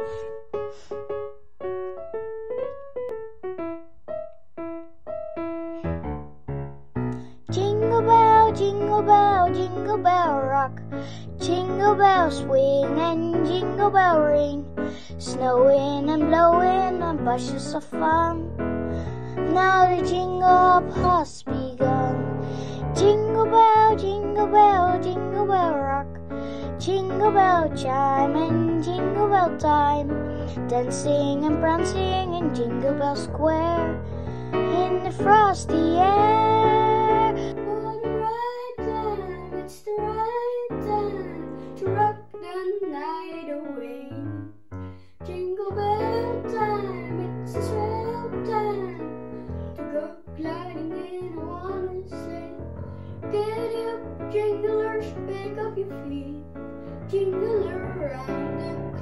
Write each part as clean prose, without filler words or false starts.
Jingle bell, jingle bell rock. Jingle bell swing and jingle bell ring. Snowing and blowing on bushes of fun. Now the jingle hop has begun. Jingle bell, jingle bell, jingle bell rock. Jingle bell chime and jingle bell time. Dancing and prancing in Jingle Bell Square. In the frosty air. Oh, the right time, it's the right time to rock the night away. Jingle bell time, it's a swell time to go gliding in a one sleigh. Giddy up, jinglers, pick up your feet, jingle around the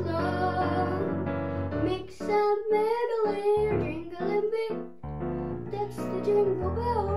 clock. Mix and mingle in your jingling beat. That's the Jingle Bell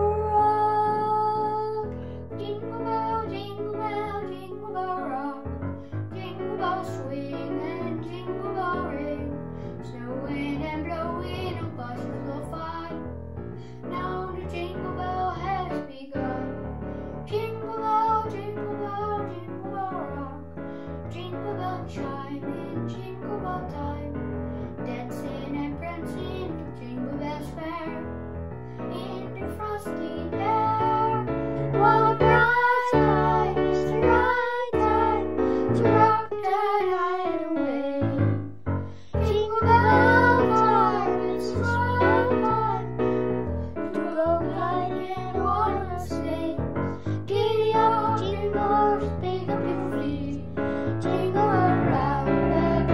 Rock. Jingle bell, jingle bell, jingle bell rock. Jingle bell swing and jingle bell ring. Snowing and blowing on bushes of fun. Now the jingle bell has begun. Jingle bell, jingle bell, jingle bell rock. Jingle bell chime in jingle bell time. Dancing and prancing in Jingle Bell Square. In the frosty air. What right time is the right time to rock the night away. Jingle bell time, it's the right time to go gliding on a sleigh. Giddy up, jinglers, pick up your feet, jingle around the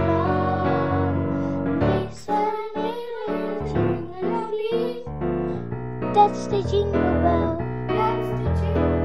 clock. Mix and mingle, jingle and fleet. That's the Jingle Bell. That's the Jingle